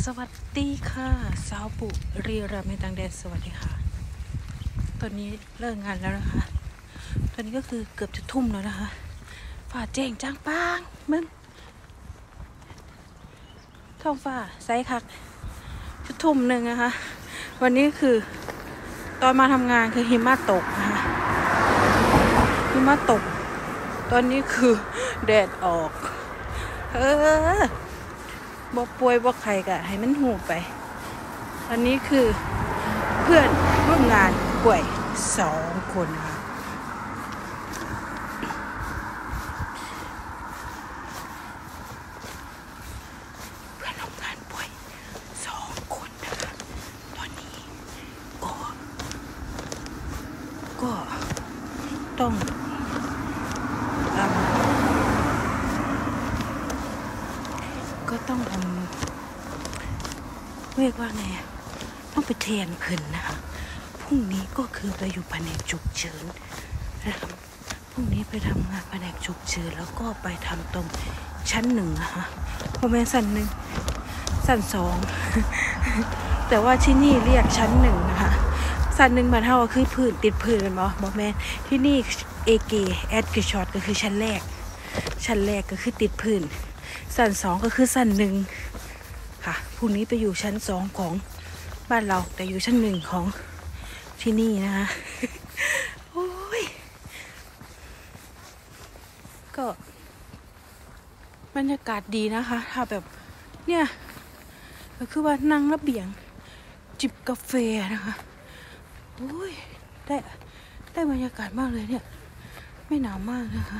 สวัสดีค่ะสาวปุรีรัมย์ในต่างแดนสวัสดีค่ะตอนนี้เลิกงานแล้วนะคะตอนนี้ก็คือเกือบจะทุ่มแล้วนะคะฟ้าแจ้งจ้างปางมึงท้องฟ้าใสคักจะทุ่มหนึ่งนะคะวันนี้คือตอนมาทำงานคือหิมะตกนะคะหิมะตกตอนนี้คือแดดออกบ่ป่วยบ่ไข้ก็ให้มันหูไปอันนี้คือเพื่อนร่วมงานป่วย2 คนค่ะเพื่อนร่วมงานป่วย2 คนนะคะตอนนี้ก็ต้องเรียกว่าไงต้องไปเทรนเพิ่นนะคะพรุ่งนี้ก็คือไปอยู่แผนกฉุกเฉินนะครับพรุ่งนี้ไปทำงานแผนกฉุกเฉินแล้วก็ไปทำตรงชั้น1นะคะประมาณชั้น1ชั้น2แต่ว่าที่นี่เรียกชั้น1นะคะชั้น1มันเท่ากับคือพื้นติดพื้นกันบ่แม่นที่นี่ AG แอดคือช็อตก็คือชั้นแรกก็คือติดพื้นชั้น2ก็คือชั้น1ค่ะพรุ่งนี้ไปอยู่ชั้น2ของบ้านเราแต่อยู่ชั้น1ของที่นี่นะคะโอ้ยก็บรรยากาศดีนะคะถ้าแบบเนี่ยก็คือว่านั่งระเบียงจิบกาแฟนะคะโอ้ยได้บรรยากาศมากเลยเนี่ยไม่หนาวมากนะคะ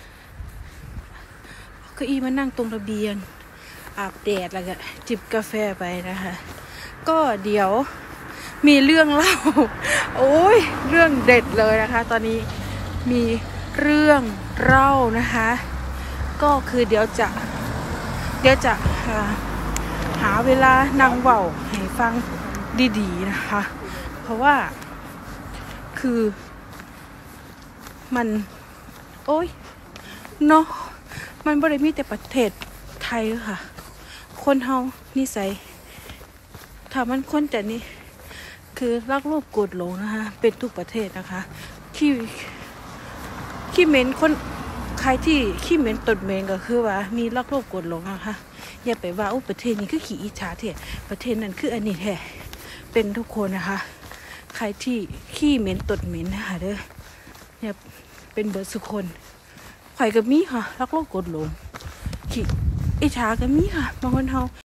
เก้าอี้มานั่งตรงระเบียงอาบแดดแล้วก็จิบกาแฟไปนะคะก็เดี๋ยวมีเรื่องเล่าโอ้ยเรื่องเด็ดเลยนะคะตอนนี้มีเรื่องเล่านะคะก็คือเดี๋ยวจะหาเวลานั่งเว้าให้ฟังดีๆนะคะเพราะว่าคือมันโอ้ยเนาะมันบ่ได้มีแต่ประเทศไทยค่ะคนเฮานิสัยถ้ามันคนแต่นี่คือรักโลภโกรธหลงนะคะเป็นทุกประเทศนะคะขี้เหม็นคนใครที่ขี้เหม็นตดเหม็นก็คือว่ามีรักโลภโกรธหลงนะคะอย่าไปว่าประเทศนี้คือขี้อิจฉาแท้ประเทศนั้นคืออันนี้แท้เป็นทุกคนนะคะใครที่ขี้เหม็นตดเหม็นนะคะเด้ออย่าเป็นเบิดสุคนข่อยก็มีค่ะรักโลภโกรธหลงขี้อิจฉาก็มีค่ะบางคนเฮา